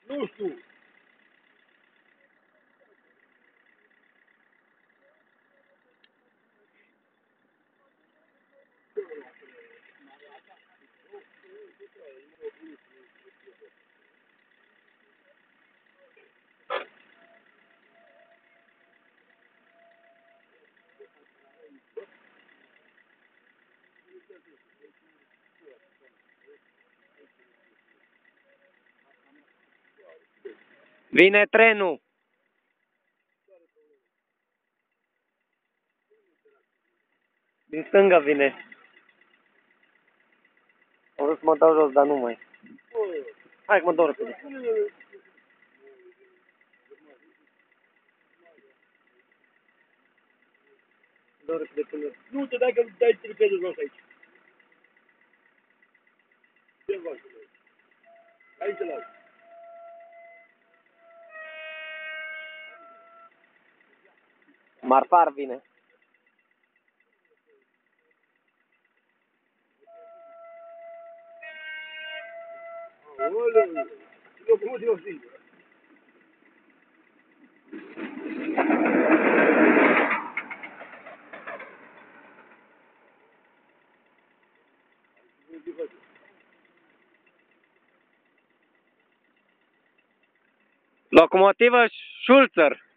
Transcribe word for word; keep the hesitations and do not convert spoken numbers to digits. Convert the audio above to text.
Nu știu. Vine trenul. Din stânga vine. Am vrut să mă dau jos, dar nu mai. Hai că mă dau repede. Dau repede până. Nu te dai că nu dai repede jos aici. Ce faci? Aici la. Marfar vine. Oleu, locomotivă singură. Locomotivă Schulzer.